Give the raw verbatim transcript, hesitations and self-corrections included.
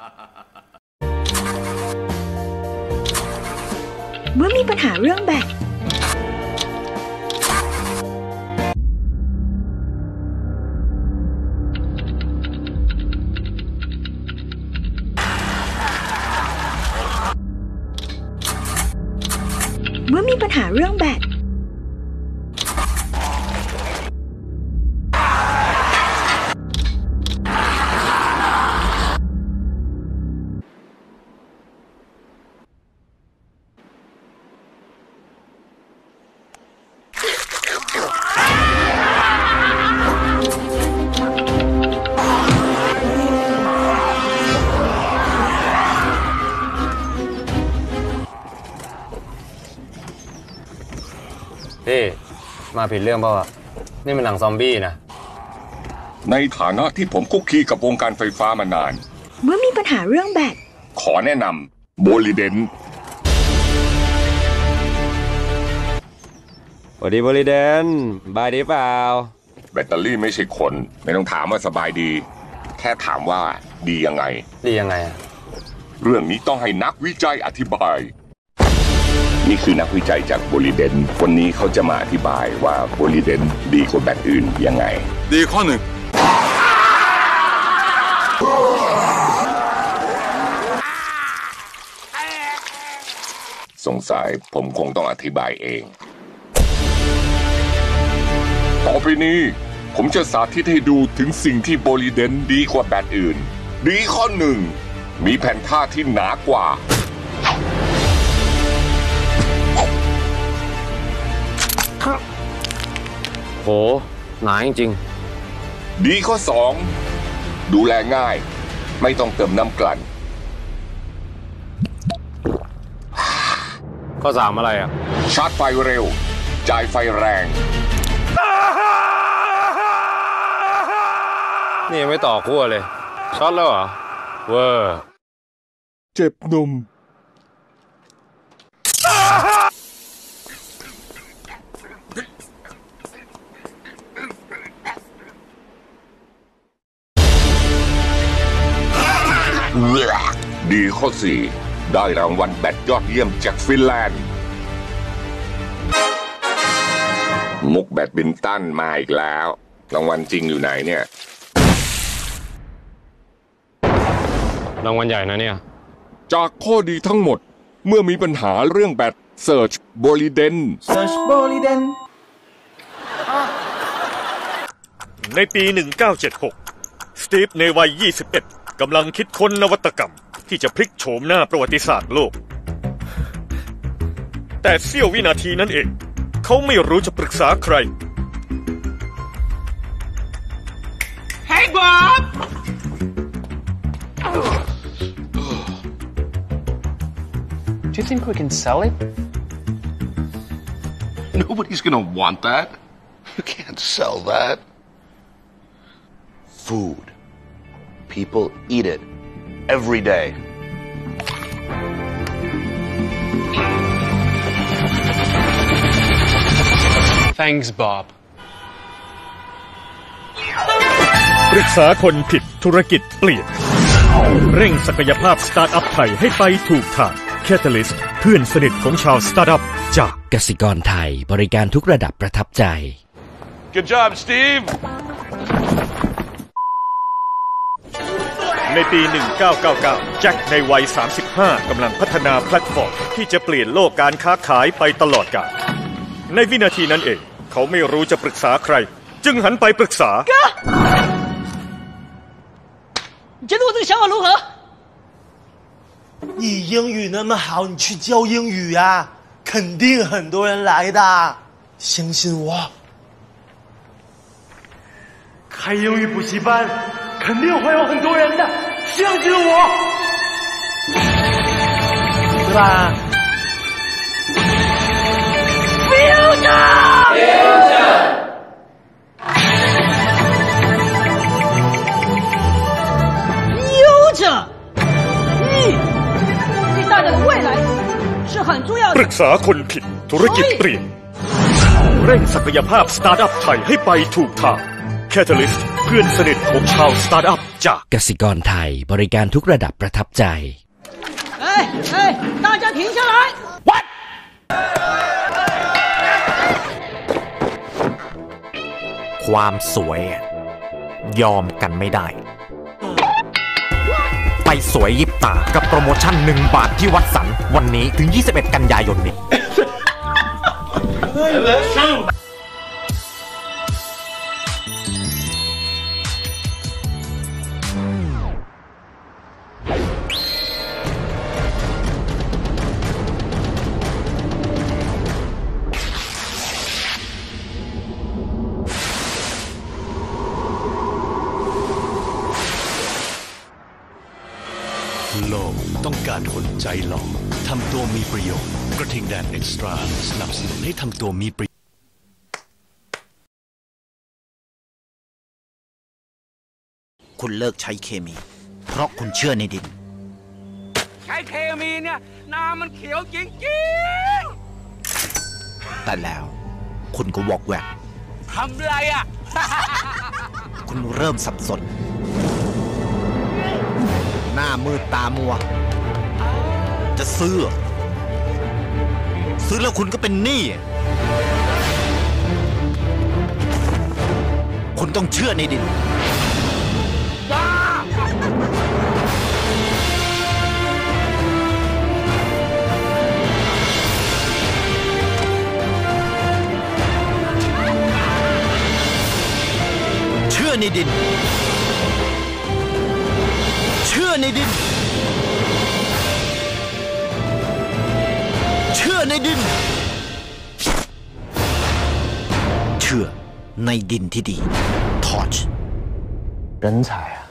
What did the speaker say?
เมื่อมีปัญหาเรื่องแบตเมื่อมีปัญหาเรื่องแบตพี่มาผิดเรื่องเปล่าวะนี่มันหนังซอมบี้นะในฐานะที่ผมคุกคีกับวงการไฟฟ้ามานานเมื่อมีปัญหาเรื่องแบตขอแนะนำโบลิเดนสวัสดีโบลิเดนบายดีเปล่าแบตเตอรี่ไม่ใช่คนไม่ต้องถามว่าสบายดีแค่ถามว่าดียังไงดียังไงเรื่องนี้ต้องให้นักวิจัยอธิบายนี่คือนักวิจัยจากโบลิเดนวันนี้เขาจะมาอธิบายว่าโบลิเดนดีกว่าแบตอื่นยังไงดีข้อหนึ่งสงสัยผมคงต้องอธิบายเองต่อไปนี้ผมจะสาธิตให้ดูถึงสิ่งที่โบลิเดนดีกว่าแบตอื่นดีข้อหนึ่งมีแผ่นผ้าที่หนากว่าโหหนาจริงๆดีข้อสองดูแลง่ายไม่ต้องเติมน้ำกลั่นข้อสามอะไรอ่ะชาร์จไฟเร็วจ่ายไฟแรงนี่ยังไม่ต่อขั้วเลยช็อตแล้วเหรอเวอร์เจ็บนมดีข้อสี่ได้รางวัลแบตยอดเยี่ยมจากฟินแลนด์มุกแบดมินตันมาอีกแล้วรางวัลจริงอยู่ไหนเนี่ยรางวัลใหญ่นะเนี่ยจากข้อดีทั้งหมดเมื่อมีปัญหาเรื่องแบตเซิร์ชโบลิเดนเซิร์ชโบลิเดนในปีหนึ่งเก้าเจ็ดหกสตีฟในวัยยี่สิบเอ็ดกำลังคิดค้นนวัตกรรมที่จะพลิกโฉมหน้าประวัติศาสตร์โลกแต่เสี้ยววินาทีนั้นเองเขาไม่รู้จะปรึกษาใคร Hey Bob Do you think we can sell it? Nobody's gonna want that. You can't sell that. Food. People eat it every day. Thanks, Bob. ปรึกษาคนผิดธุรกิจเปลี่ยนเร่งศักยภาพสตาร์ทอัพไทยให้ไปถูกทาง Catalyst เพื่อนสนิทของชาวสตาร์ทอัพจากกสิกรไทยบริการทุกระดับประทับใจ Good job, Steve. ในปีหนึ่งเก้าเก้าเก้าแจ็คในวัยสามสิบห้ากำลังพัฒนาแพลตฟอร์มที่จะเปลี่ยนโลกการค้าขายไปตลอดกาลในวินาทีนั้นเองเขาไม่รู้จะปรึกษาใครจึงหันไปปรึกษา你觉得我这个想法如何？你英语那么好，你去教英语呀、啊，肯定很多人来的，相信我。开英语补习班，肯定会有很多人的，相信我，对吧 ？Future，Future。 ปรึกษาคนผิดธุรกิจเปลี่ยนเร่งศักยภาพสตาร์ทอัพไทยให้ไปถูกทาง Catalyst เพื่อนสนิทของชาวสตาร์ทอัพจากกสิกรไทยบริการทุกระดับประทับใจ哎哎，大家停下来！ ความสวยยอมกันไม่ได้ ไปสวยยิบตากับโปรโมชั่นหนึ่งบาทที่วัดสันวันนี้ถึงยี่สิบเอ็ดกันยายนนี้โลกต้องการคนใจหล่อทำตัวมีประโยชน์กระทิงแดงเอ็กซ์ตร้าสนับสนุนให้ทำตัวมีประโยชน์คุณเลิกใช้เคมี เพราะคุณเชื่อในดินใช้เคมีเนี่ยน้ำมันเขียวจริงๆแต่แล้ว คุณก็วอกแวกทำไรอ่ะคุณเริ่มสับสน หน้ามืดตามัว จะซื้อ ซื้อแล้วคุณก็เป็นหนี้ คุณต้องเชื่อในดิน เชื่อในดิน เชื่อในดิน เชื่อในดิน เชื่อในดินที่ดี ทอร์ช人才啊